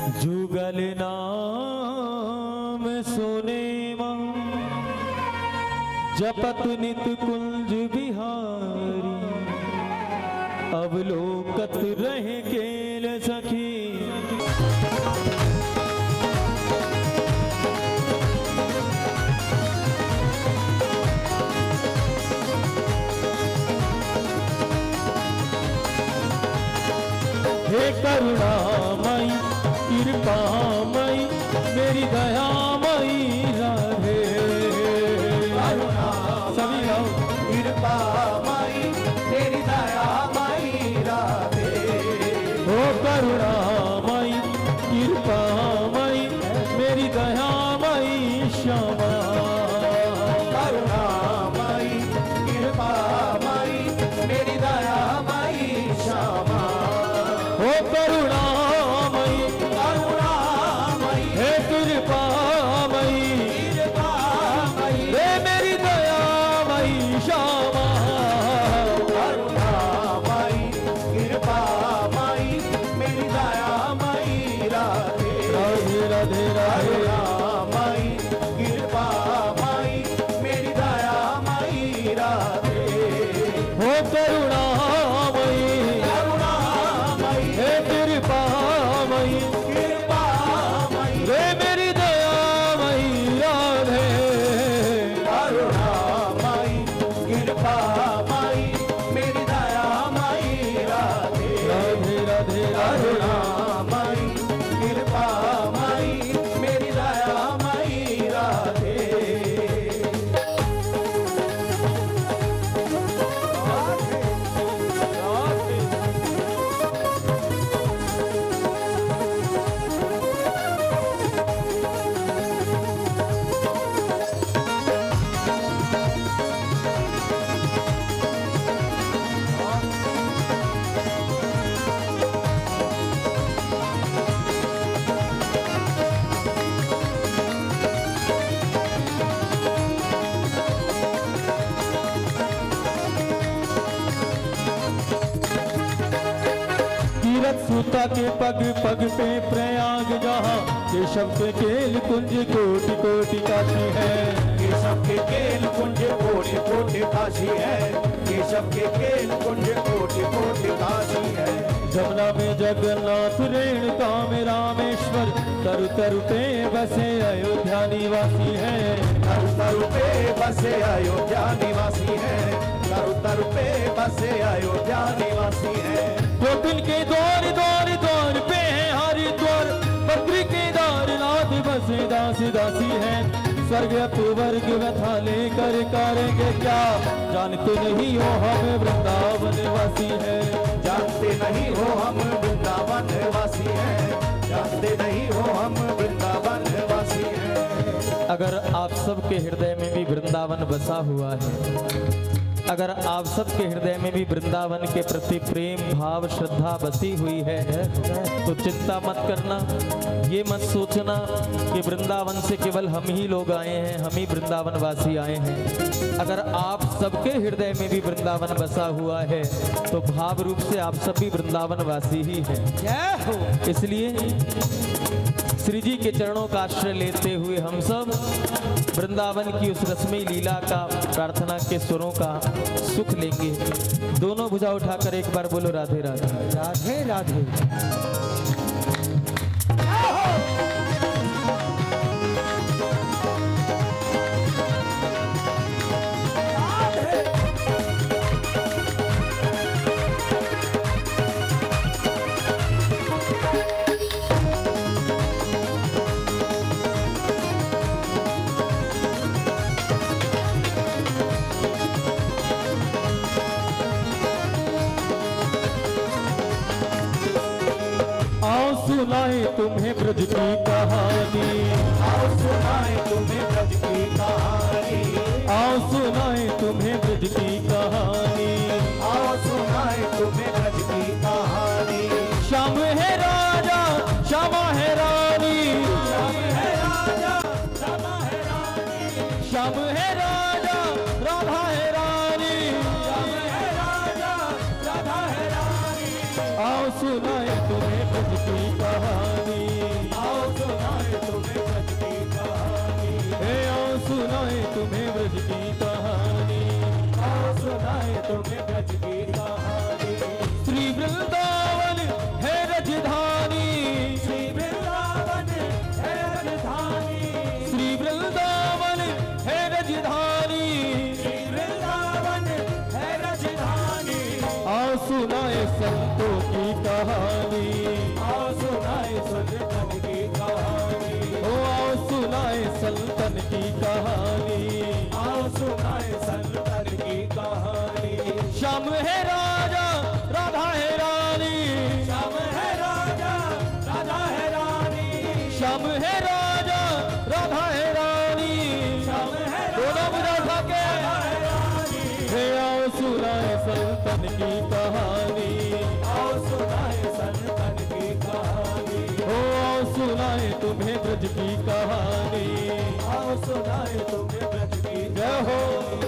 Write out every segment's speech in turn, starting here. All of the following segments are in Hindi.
जुगल नाम सुने मां जपत नित कुंज बिहारी, अवलोकत रहे केल सखी। हे करुणामयी कृपामयी मेरी दयामयी राधे, सभी गाओ। कृपामयी मेरी दयामयी राधे, हो करुणामयी कृपामयी मेरी दयामयी श्यामा। करुणामयी कृपामयी मेरी दयामयी श्यामा। हो करुणामयी करुणामयी हे कृपामयी कृपामयी रे मेरी दयामयी श्यामा। करुणामयी कृपामयी मेरी दयामयी राधे, राधे राधे राधे। करुणामयी कृपामयी मेरी दयामयी राधे, हो करुणामयी करुणामयी हे कृपामयी कृपामयी रे मेरी दयामयी राधे। करुणामयी कृपामयी मेरी दयामयी राधे, राधे राधे राधे। करुणामयी कृपामयी मेरी दयामयी राधे। तीरथ सूता के पग पग पे प्रयाग जहाँ, केशव के केल कुंज कोटि कोटि काशी है। केशव के केल कुंज कोटि कोटि काशी है, केशव के केल कुंज कोटि कोटि काशी है। जमुना में जगन्नाथ रेणुका में रामेश्वर, तरु तरु पे बसे अयोध्या निवासी है। तरु तरु पे बसे अयोध्या निवासी है, तरु तरु पे बसे अयोध्या निवासी है। गोकुल के द्वार द्वार द्वार पे है हरिद्वार, बद्री के दारनाथ बसे दासी दासी है। स्वर्ग अपवर्ग व्यथा लेकर करेंगे क्या, जानते नहीं हो हम वृंदावन वासी है। जानते नहीं हो हम वृंदावन वासी हैं, जानते नहीं हो हम वृंदावन वासी हैं। अगर आप सबके हृदय में भी वृंदावन बसा हुआ है, अगर आप सबके हृदय में भी वृंदावन के प्रति प्रेम भाव श्रद्धा बसी हुई है, तो चिंता मत करना, ये मत सोचना कि वृंदावन से केवल हम ही लोग आए हैं, हम ही वृंदावन वासी आए हैं। अगर आप सबके हृदय में भी वृंदावन बसा हुआ है, तो भाव रूप से आप सब भी वृंदावन वासी ही हैं। इसलिए श्री जी के चरणों का आश्रय लेते हुए हम सब वृंदावन की उस रस्मी लीला का, प्रार्थना के स्वरों का सुख लेंगे। दोनों भुजा उठाकर एक बार बोलो राधे राधे। राधे राधे। सुनाए तुम्हें ब्रज की कहानी, आओ सुनाए तुम्हें ब्रज की कहानी, आओ सुनाए तुम्हें ब्रज की कहानी, आओ सुनाए तुम्हें ब्रज की कहानी। श्याम है राजा श्यामा है रानी, श्याम है राजा राधा है रानी, श्याम है राजा राधा है रानी, श्याम है राजा राधा है रानी। आओ सुनाए तुम्हें ब्रज की कहानी। तुम्हें ब्रज की कहानी। श्री वृंदावन है राजधानी, श्री वृंदावन है राजधानी, श्री वृंदावन है राजधानी, श्री वृंदावन है राजधानी। आओ सुनाए संतों की कहानी, आओ सुनाए संतन की कहानी, ओ आओ सुनाए संतन की कहानी। आओ सुनाए संतन की कहानी। श्याम है राजा राधा है रानी, श्याम है राजा राधा है रानी, श्याम है राजा राधा है रानी, श्याम है दोनों बुझा खा के रानी। हे आओ सुनाए संतन की कहानी, आओ सुनाए संतन की कहानी, ओ आओ सुनाए तुम्हें ब्रज की कहानी। आओ सुनाए तुम्हें ब्रज की जय हो।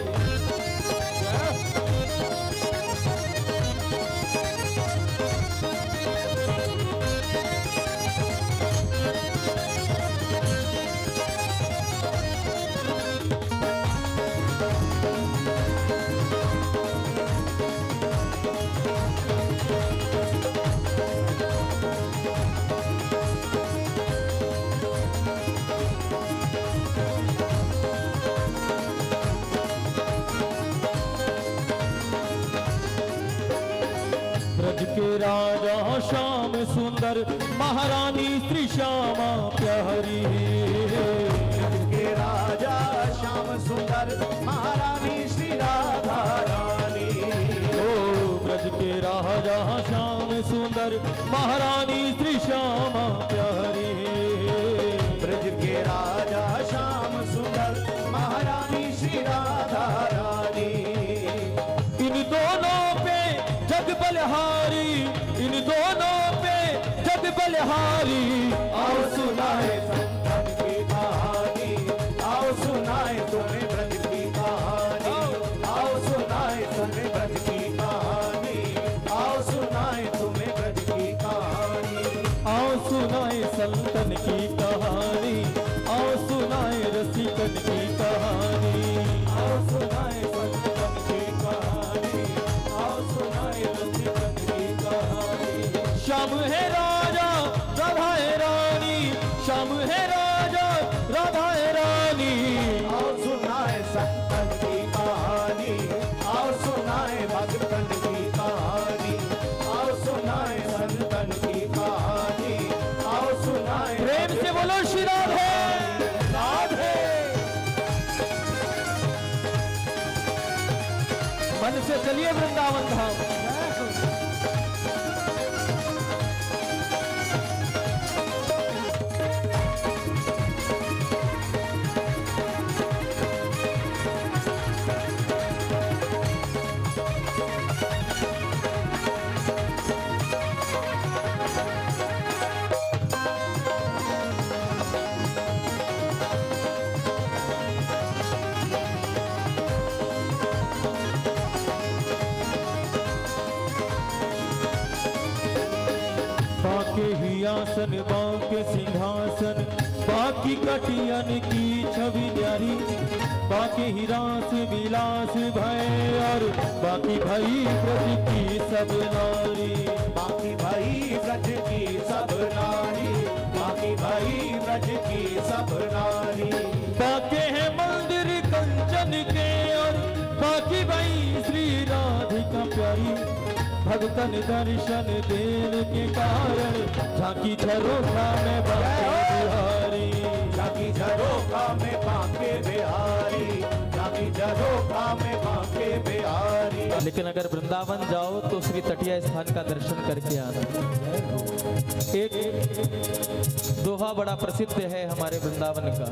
ब्रज के राजा श्याम सुंदर महारानी श्री श्यामा प्यारी, ब्रज के राजा श्याम सुंदर महारानी श्री राधा रानी। ओ ब्रज के राजा श्याम सुंदर महारानी श्री श्यामा प्यारी, ब्रज के राजा श्याम सुंदर महारानी श्री राधा रानी। इन दोनों पे जग बलहारी, इन दोनों पे जग बलहारी। आओ सुनाए संतन की कहानी, आओ सुनाए तुम्हें ब्रज की कहानी, आओ सुनाए तुम्हें ब्रज की कहानी, आओ सुनाए तुम्हें ब्रज की कहानी। आओ सुनाए संतन की कहानी, आओ सुनाए रसिकन की कहानी। आओ सुनाए संतन की कहानी, आओ सुनाए रसिकन की कहानी। श्याम है राजा राधा है रानी, श्याम है राजा राधा है रानी। आओ सुनाए संतन की कहानी, आओ सुनाए भगतन की कहानी, आओ सुनाए संतन की कहानी, आओ सुनाए प्रेम से बोलो श्री राधे राधे। मन से चलिए वृंदावन धाम। बाके ही आसन बाके सिंहासन, बाकी कटियन की छवि न्यारी, बाकी ही रास विलास भय और बाकी भई ब्रज की सब नारी। बाकी भाई ब्रज की सब नारी, बाकी भाई ब्रज की सब नारी। बाके हैं मंदिर कंचन के और बाकी भई श्री राधिका प्यारी। भगतन दर्शन देने के कारण झांकी झरोखा में बाके बिहारी, झांकी झरोखा में बाके बिहारी, झांकी झरोखा में बाके बिहारी। लेकिन अगर वृंदावन जाओ तो श्री तटिया स्थान का दर्शन करके आना। एक दोहा बड़ा प्रसिद्ध है हमारे वृंदावन का,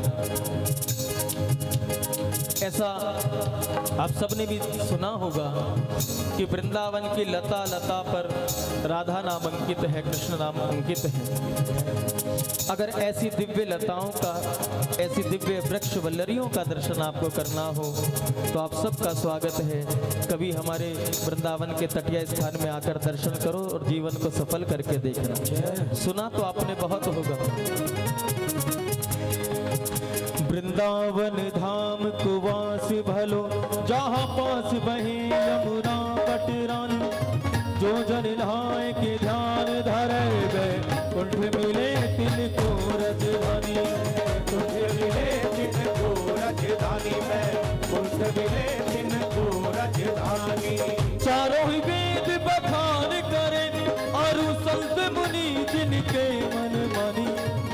ऐसा आप सबने भी सुना होगा कि वृंदावन की लता लता पर राधा नाम अंकित है, कृष्ण नाम अंकित है। अगर ऐसी दिव्य लताओं का, ऐसी दिव्य वृक्ष वल्लरियों का दर्शन आपको करना हो तो आप सबका स्वागत है। कभी हमारे वृंदावन के तटिया स्थान में आकर दर्शन करो और जीवन को सफल करके देखना। सुना तो आपने बहुत होगा। वृंदावन धाम कुवास भलो, जहाँ पास बहे यमुना पटरानी। जो जन नहाए के ध्यान धरे गए, कुंठ मिले तिनको रजधानी। कुंठ मिले तिनको राजधानी में, कुंठ मिले तिनको राजधानी। चारों ही वेद बखान करे, और संत मुनि जिनके मन मानी।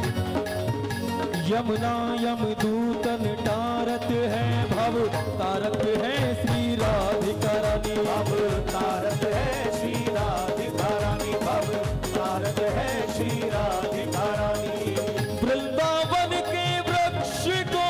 यमुना यमदूतन तारत है, भव तारक है श्री राधिका रानी। भव तारक है श्री राधिका रानी, भव तारक है श्री राधिका रानी। वृंदावन के वृक्ष को,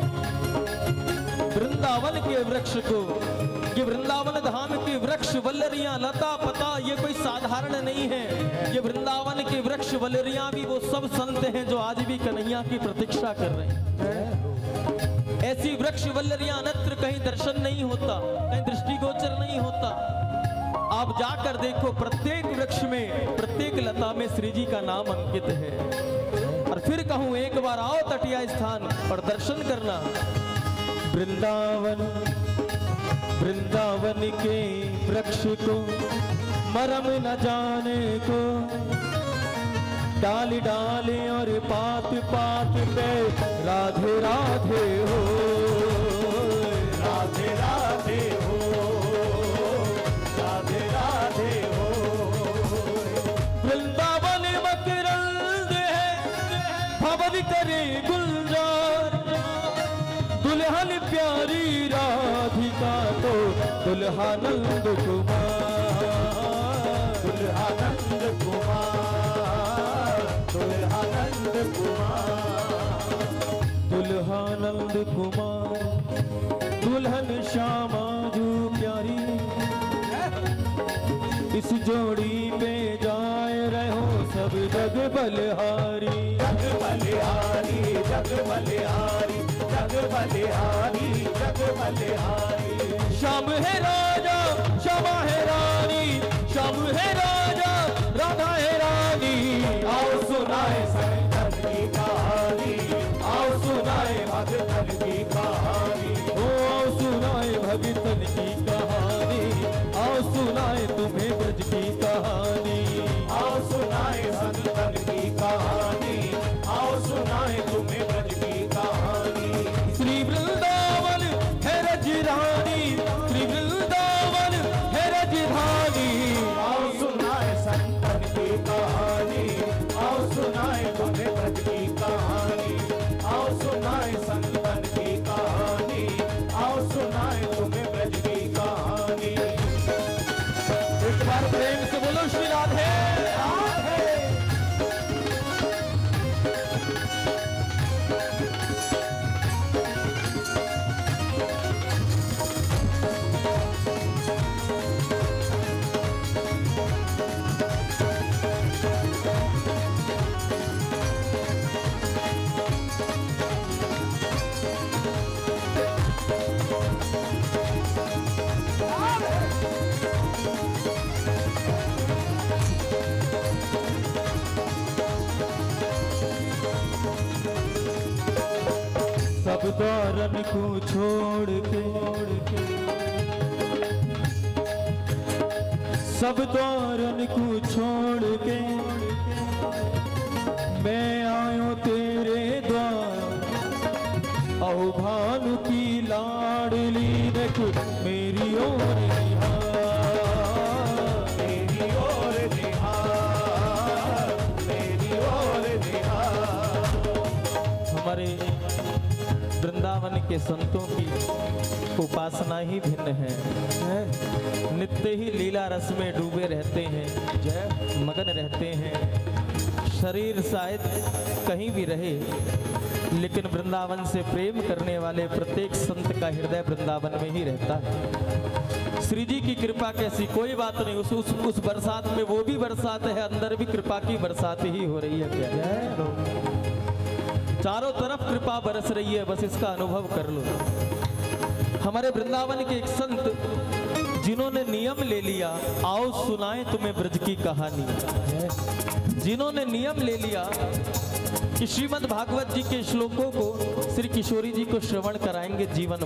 वृंदावन के वृक्ष को, ये वृंदावन धाम के वृक्ष वल्लरियां लता पता ये कोई साधारण नहीं है। ये वृंदावन के वृक्ष वल्लरियां भी वो सब संत हैं जो आज भी कन्हैया की प्रतीक्षा कर रहे हैं। ऐसी वृक्ष वल्लरियां अन्यत्र कहीं दर्शन नहीं होता, कहीं दृष्टिगोचर नहीं होता। आप जाकर देखो, प्रत्येक वृक्ष में, प्रत्येक लता में श्री जी का नाम अंकित है। और फिर कहूं, एक बार आओ तटिया स्थान और दर्शन करना। वृंदावन, वृंदावन के वृक्ष को मरम न जाने को, डाल डाले और पात पात पे राधे राधे हो, राधे राधे हो, राधे राधे हो। वृंदावन मकरंद है, भवन करे गुलजार। दुल्हन प्यारी राधिका तो दुल्हानंद कुमार, दुल्हानंद कुमार, दुल्हानंद कुमार, दुल्हानंद कुमार। दुल्हन श्यामा जो प्यारी, इस जोड़ी पे जाए रहो सब जग बलिहारी। जग बलिहारी, जग बलिहारी, जग बलिहारी, जग बलिहारी। श्याम है राजा, श्यामा है रानी, श्याम है राजा, राधा है रानी। आओ सुनाए संतन की कहानी, आओ सुनाए भगतन की कहानी। ओ सुनाए भगतन की कहानी, आओ सुनाए तुम्हें ब्रज की कहानी। आओ सुनाए संतन की कहानी, आओ सुनाए तुम्हें ब्रज की कहानी। श्री वृंदावन है रजधानी, श्री वृंदावन है रजधानी। आओ सुनाए संतन की कहानी, आओ सुनाए तुम्हें ब्रज की कहानी। आओ सुनाए संतन की कहानी, आओ सुनाए तुम्हें ब्रज की कहानी। एक बार प्रेम से बोलो श्री राधे राधे। सब द्वारन को छोड़ के, सब द्वारन को छोड़ के मैं आयो तेरे द्वार। औ भानु की लाडली देख मेरी ओर निहार, मेरी ओर निहार, मेरी ओर निहार। हमारे वृंदावन के संतों की उपासना ही भिन्न है। नित्य ही लीला रस में डूबे रहते हैं, जय मगन रहते हैं। शरीर शायद कहीं भी रहे, लेकिन वृंदावन से प्रेम करने वाले प्रत्येक संत का हृदय वृंदावन में ही रहता है। श्री जी की कृपा कैसी, कोई बात नहीं। उस बरसात में वो भी बरसात है, अंदर भी कृपा की बरसात ही हो रही है। क्या चारों तरफ कृपा बरस रही है, बस इसका अनुभव कर लो। हमारे वृंदावन के एक संत जिन्होंने नियम ले लिया, आओ सुनाएं तुम्हें ब्रज की कहानी। जिन्होंने नियम ले लिया कि श्रीमद् भागवत जी के श्लोकों को श्री किशोरी जी को श्रवण कराएंगे जीवन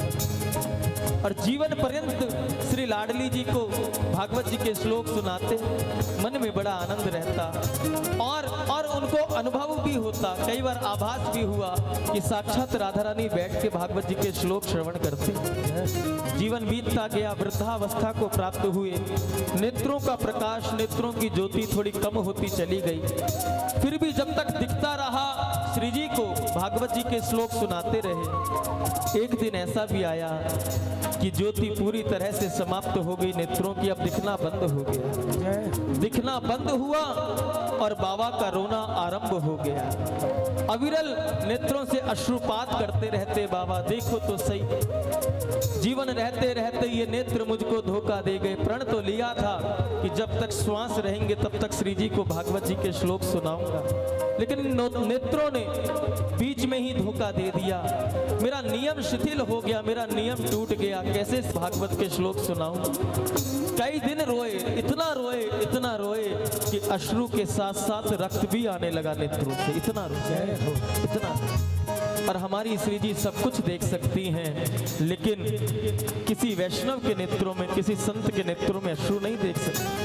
भर, और जीवन पर्यंत श्री लाडली जी को भागवत जी के श्लोक सुनाते, मन में बड़ा आनंद रहता और उनको अनुभव भी होता। कई बार आभास भी हुआ कि साक्षात राधा रानी बैठ के भागवत जी के श्लोक श्रवण करते। जीवन बीतता गया, वृद्धावस्था को प्राप्त हुए, नेत्रों का प्रकाश, नेत्रों की ज्योति थोड़ी कम होती चली गई। फिर भी जब तक दिखता रहा श्री जी को भागवत जी के श्लोक सुनाते रहे। एक दिन ऐसा भी आया कि ज्योति पूरी तरह से समाप्त हो गई, नेत्रों की अब दिखना बंद हो गया। दिखना बंद हुआ और बाबा का रोना आरंभ हो गया। अविरल नेत्रों से अश्रुपात करते रहते, बाबा देखो तो सही, जीवन रहते रहते ये नेत्र मुझको धोखा दे गए। प्रण तो लिया था कि जब तक श्वास रहेंगे तब तक श्री जी को भागवत जी के श्लोक सुनाऊंगा, लेकिन नेत्रों ने बीच में ही धोखा दे दिया। मेरा नियम शिथिल हो गया, मेरा नियम टूट गया, कैसे भागवत के श्लोक सुनाऊं। कई दिन रोए, इतना रोए कि अश्रु के साथ साथ रक्त भी आने लगा नेत्रों से। इतना रोए, इतना। और हमारी श्री जी सब कुछ देख सकती हैं, लेकिन किसी वैष्णव के नेत्रों में, किसी संत के नेत्रों में अश्रु नहीं देख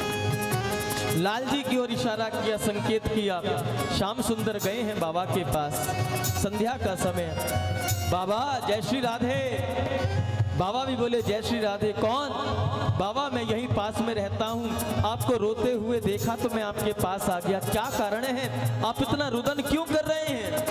सकती। लाल जी की ओर इशारा किया, संकेत किया। श्याम सुंदर गए हैं बाबा के पास, संध्या का समय। बाबा जय श्री राधे। बाबा भी बोले जय श्री राधे। कौन? बाबा मैं यहीं पास में रहता हूँ, आपको रोते हुए देखा तो मैं आपके पास आ गया। क्या कारण है, आप इतना रुदन क्यों कर रहे हैं?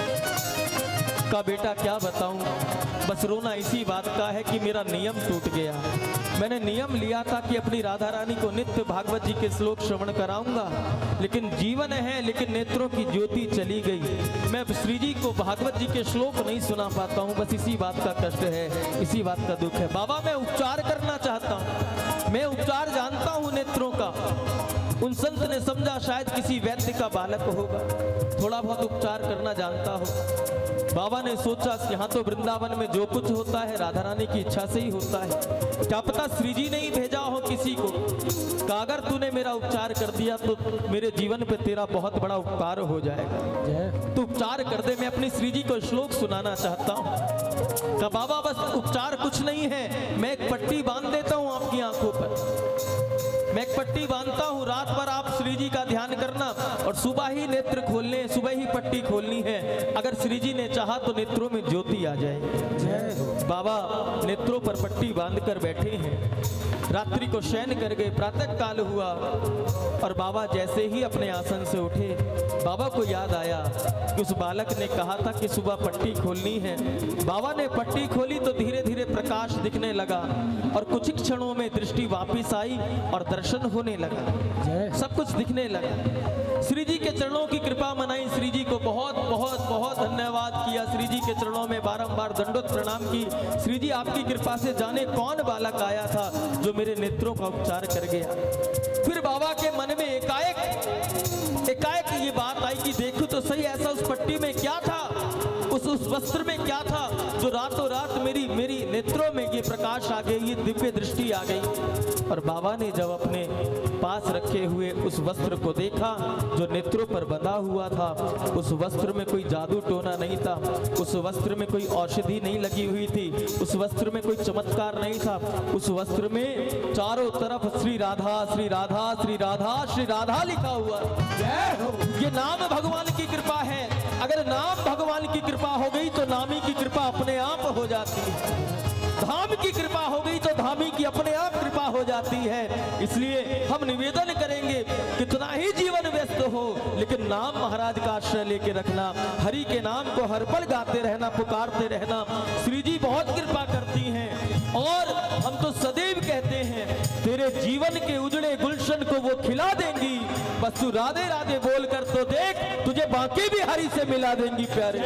का बेटा क्या बताऊं, बस रोना इसी बात का है कि मेरा नियम टूट गया। मैंने नियम लिया था कि अपनी राधा रानी को नित्य भागवत जी के श्लोक श्रवण कराऊंगा, लेकिन जीवन है, लेकिन नेत्रों की ज्योति चली गई। मैं श्री जी को भागवत जी के श्लोक नहीं सुना पाता हूं, बस इसी बात का कष्ट है, इसी बात का दुख है। बाबा मैं उपचार करना चाहता हूं, मैं उपचार जानता हूं नेत्रों का। उन संत ने समझा शायद किसी वैद्य का बालक होगा, थोड़ा बहुत उपचार करना जानता हो। बाबा ने सोचा यहाँ तो वृंदावन में जो कुछ होता है राधा रानी की इच्छा से ही होता है, क्या पता श्री जी ने ही भेजा हो किसी को। कहा अगर तूने मेरा उपचार कर दिया तो मेरे जीवन पे तेरा बहुत बड़ा उपकार हो जाएगा, तू उपचार कर दे, मैं अपनी श्री जी को श्लोक सुनाना चाहता हूँ। कहा बाबा बस उपचार कुछ नहीं है, मैं एक पट्टी बांध देता हूँ आपकी आंखों पर, मैं एक पट्टी बांधता हूँ, रात भर आप श्री जी का ध्यान करना और सुबह ही नेत्र खोलने, सुबह ही पट्टी खोलनी है। अगर श्री जी ने चाहा तो नेत्रों में ज्योति आ जाए। बाबा नेत्रों पर पट्टी बांधकर बैठे हैं, रात्रि को शयन कर गए। प्रातः काल हुआ और बाबा जैसे ही अपने आसन से उठे, बाबा को याद आया कि उस बालक ने कहा था कि सुबह पट्टी खोलनी है। बाबा ने पट्टी खोली तो धीरे धीरे प्रकाश दिखने लगा और कुछ क्षणों में दृष्टि वापिस आई और दर्शन होने लगा, सब कुछ दिखने लगा। श्री जी के चरणों की कृपा मनाई, श्री जी को बहुत बहुत बहुत धन्यवाद किया, श्री जी के चरणों में बारंबार दंडोत प्रणाम की। श्री जी आपकी कृपा से जाने कौन बालक आया था जो मेरे नेत्रों का उपचार कर गया। फिर बाबा के मन में एकाएक ये बात आई कि देखो तो सही, ऐसा उस पट्टी में क्या था, उस वस्त्र में क्या था जो रातों रात मेरी नेत्रों में ये प्रकाश आ गई, ये दिव्य दृष्टि आ गई। और बाबा ने जब अपने पास रखे हुए उस वस्त्र को देखा जो नेत्रों पर बंधा हुआ था, उस वस्त्र में कोई जादू टोना नहीं था, उस वस्त्र में कोई औषधि नहीं लगी हुई थी, उस वस्त्र में कोई चमत्कार नहीं था। उस वस्त्र में चारों तरफ श्री राधा श्री राधा श्री राधा श्री राधा लिखा हुआ। ये नाम भगवान की कृपा है, अगर नाम भगवान की कृपा हो गई तो नामी की कृपा अपने आप हो जाती है, धाम की कृपा हो गई तो धामी की अपने आप कृपा हो जाती है। इसलिए हम निवेदन करेंगे कितना ही जीवन व्यस्त हो, लेकिन नाम महाराज का आश्रय लेके रखना, हरि के नाम को हर पल गाते रहना, पुकारते रहना। श्री जी बहुत कृपा करती हैं और हम तो सदैव कहते हैं तेरे जीवन के उजड़े गुलशन को वो खिला देंगी, बस तू राधे राधे बोल कर तो देख, तुझे बाकी भी हरि से मिला देंगी प्यारे।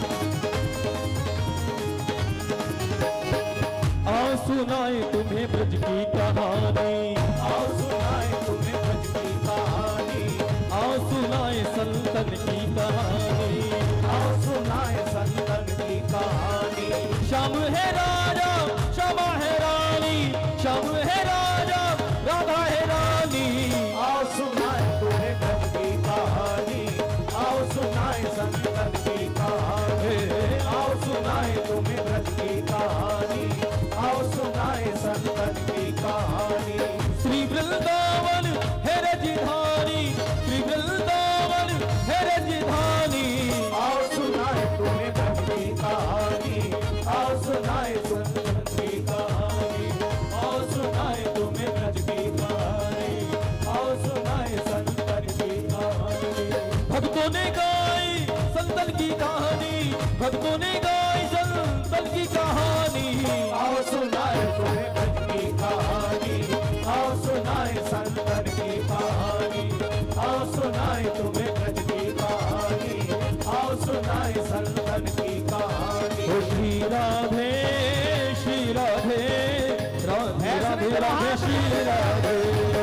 सुनाए तुम्हें ब्रज ब्रज की कहानी, आओ सुनाए तुम्हें ब्रज की कहानी, आओ सुनाए संतन की कहानी, आओ सुनाए संतन की कहानी। श्याम है राजा श्यामा है रानी, श्याम है राजा राधा है रानी, आओ सुनाए तुम्हें ब्रज की कहानी, आओ सुनाए संतन की कहानी, आओ सुनाए तुम्हें ब्रज की कहानी, आओ सुनाए संतन की कहानी। श्री वृंदावन है रजधानी, श्री वृंदावन है रजधानी, आओ सुनाए तुम्हें ब्रज की कहानी, आओ सुनाए संतन की कहानी, आओ सुनाए तुम्हें ब्रज की कहानी, आओ सुनाए संतन की कहानी। भक्तों ने गाई संतन की कहानी, भक्तों ने गाई संतन की कहानी, आओ सुनाए तुम्हें ब्रज की कहानी, आओ सुनाए संतन की कहानी, आओ सुनाए तुम्हें ब्रज की कहानी, आओ सुनाए संतन की कहानी। ओ श्री राधे श्री राधे राधे राधे राधे श्री राधे,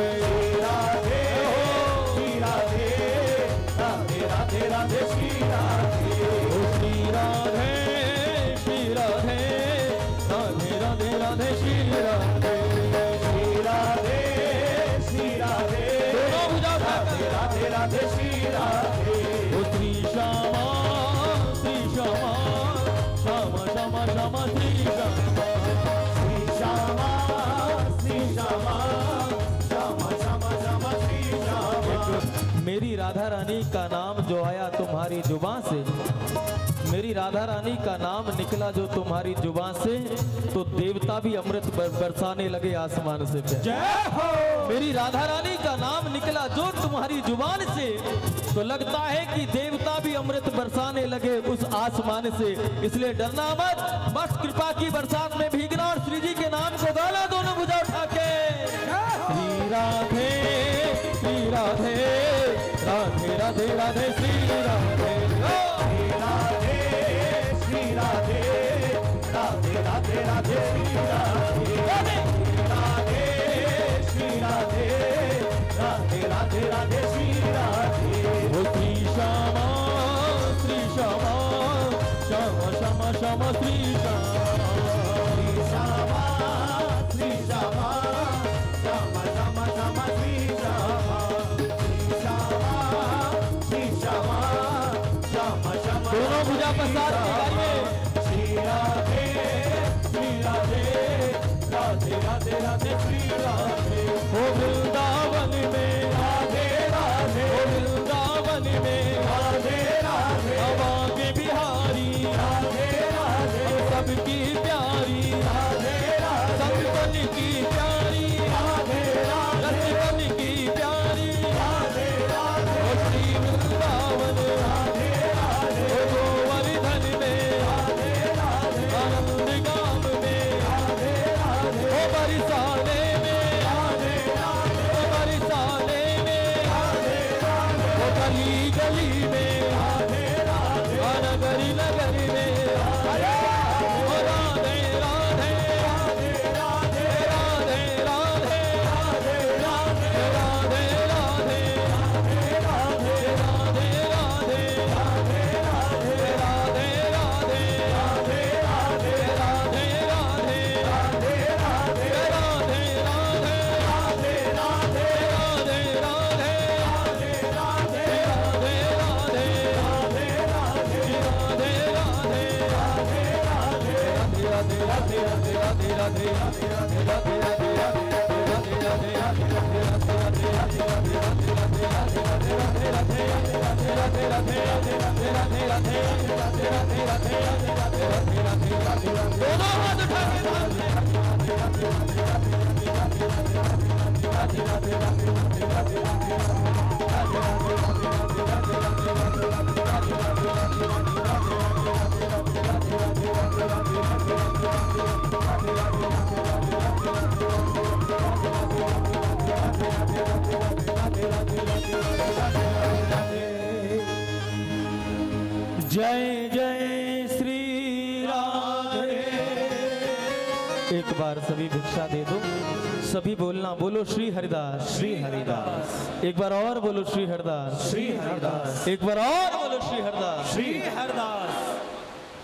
राधे श्री राधे राधे राधे राधे श्री राधे। ओ श्री राधे श्री राधे राधे राधे राधे श्री राधे, श्री राधे श्री राधे दोनों भुजा राधे राधे राधे श्री राधे। ओ श्री श्यामा श्यामा श्यामा श्यामा श्यामा श्री श्यामा, श्री श्यामा श्री श्यामा श्यामा श्यामा श्यामा श्री श्यामा। मेरी राधा रानी का नाम जो आया तुम्हारी जुबान से, मेरी राधा रानी का नाम निकला जो तुम्हारी जुबान से, तो देवता भी अमृत बरसाने लगे आसमान से। जय हो। मेरी राधा रानी का नाम निकला जो तुम्हारी जुबान से, तो लगता है कि देवता भी अमृत बरसाने लगे उस आसमान से। इसलिए डरना मत, बस कृपा की बरसात में भीगना और श्री जी के नाम को गाना दोनों भुजा उठा के। श्री राधे श्री राधे राधे राधे राधे श्री राधे, श्री राधे श्री राधे राधे राधे राधे श्री राधे। राधे श्री राधे राधे राधे राधे श्री राधे। ओ श्री श्यामा श्यामा श्यामा श्यामा श्री श्यामा, श्री श्यामा श्यामा श्यामा श्यामा श्री श्यामा, श्री श्यामा श्री श्यामा श्यामा श्यामा। दोनों भुजा पर साथ मिलाइए। श्री राधे राधे राधे राधे श्री राधे। ओ वृंदावन में राधे राधे, ओ वृंदावन में राधे राधे, हवा के बिहारी राधे राधे, हम सबकी प्यारी राधे राधे, संतन की प्यारी राधे राधे, रसिकन की प्यारी राधे राधे, ओ श्री वृंदावन राधे राधे, ओ गोवर्धन में राधे राधे, आनंद गाम में राधे राधे, ओ बरसाने में राधे राधे, ओ बरसाने में राधे राधे, ओ गली गली में राधे राधे, नगरी नगरी में ओ राधे राधे राधे राधे, राधे राधे राधे राधे, राधे राधे राधे राधे, राधे राधे राधे राधे, राधे राधे राधे राधे, राधे राधे राधे राधे, राधे राधे राधे राधे, राधे राधे राधे राधे, दोनों हाथ उठा के जय जय श्री राधे। एक बार सभी भिक्षा दे दो। सभी बोलना, बोलो श्री हरिदास, श्री हरिदास, एक बार और बोलो श्री हरिदास, श्री हरिदास, एक बार और बोलो श्री हरिदास। श्री हरिदास।